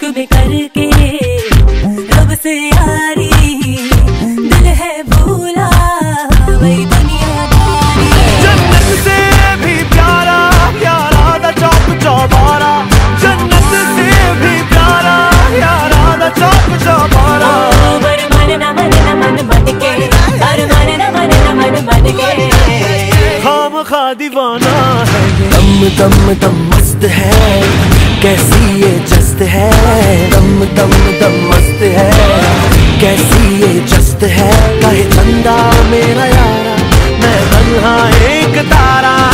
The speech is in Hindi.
में करके रब से यारी, दिल है भूला वही दुनियादारी। जन्नत से भी प्यारा यारा दा चौक चौबारा, जन्नत से भी प्यारा यारा दा चौक चौबारा। बर मन न मन न मन मन के, बर मन न मन न मन मन के, खामखा दीवाना है। दम दम दम मस्त है, कैसी ये जस्त है। दम दम दम मस्त है, कैसी ये जस्त है। कहे चंदा मेरा यारा, मैं तन्हा एक तारा।